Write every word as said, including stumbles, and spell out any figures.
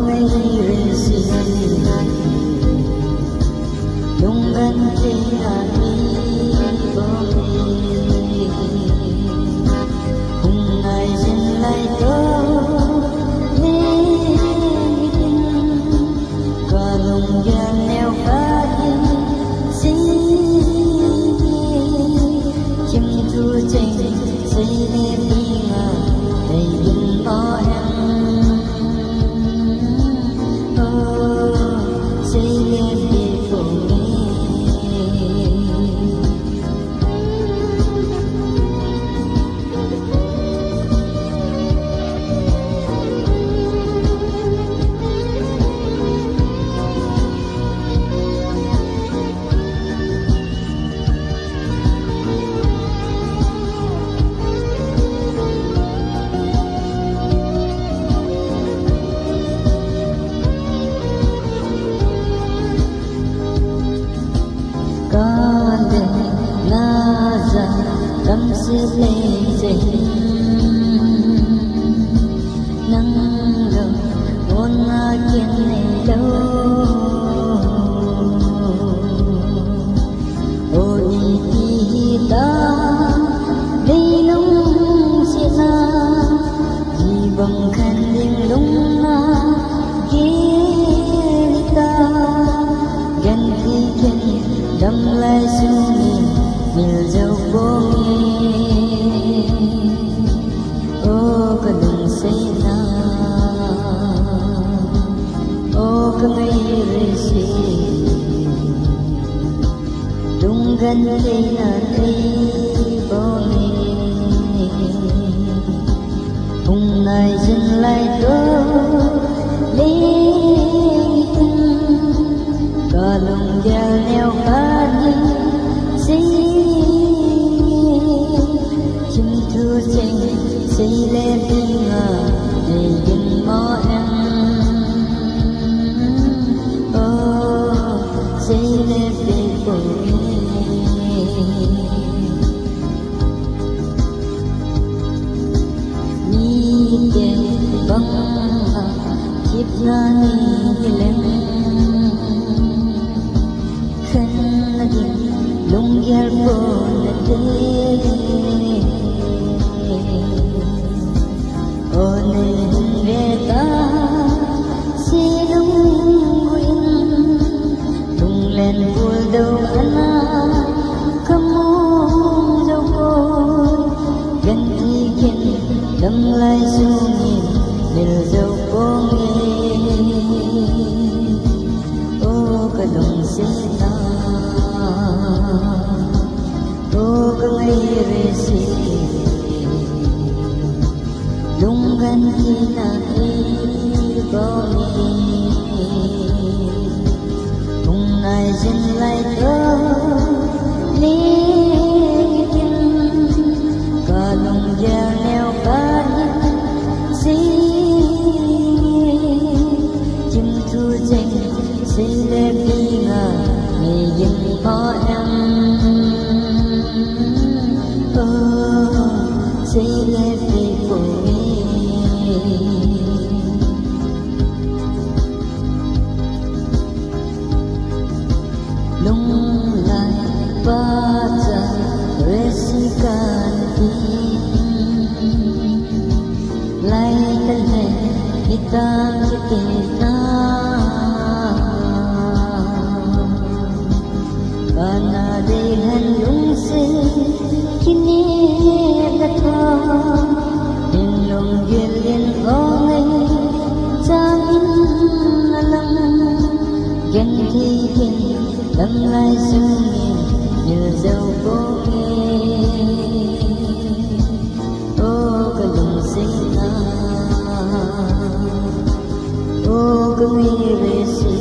ngày về xin đúng gần khi là đi có đi cùng ngày dừng lại có đi cả lòng gian neo cá đi xin chim thu trình xây nên đi ngờ đầy dừng có em tâm sự lên dậy nắng đầu ôn na kiên này đâu ôi đi ta đi nông sẽ na đi bằng khăn đêm đông na kia ta gần khi kiên đâm lại xuống miền dâu bông ô có đừng xây na ô có ngày về xì đúng gần đây là đây bông hôm nay dừng lại tôi lên cả lòng gieo neo cá đi xây lên đi ngờ để dừng mơ em ô xây lên để bồi ni đèn băng chiếc na ni lên khăn đi lung ghé bồn để ôn về ta xin đúng nguyện tung lên vui đâu anh không muốn dấu côi gần khi kiên đâm lại xuống để dấu cô nghe ô cả đồng xin ta ô cả ngày về xin đúng gần khi là đi có đi hôm nay dừng lại có lý chân cả lòng gieo neo cá xin chim thu trình xin lên đi ngờ ngày dừng có em ô xin lên đi cùng lung lại baca resikan lai kalai kita kita karena dengan lungsi kini kata lung gelin ongai jamin alam ganti kin đâm lại xuống như dâu cô ô có lòng xin na ô có nghĩ về sự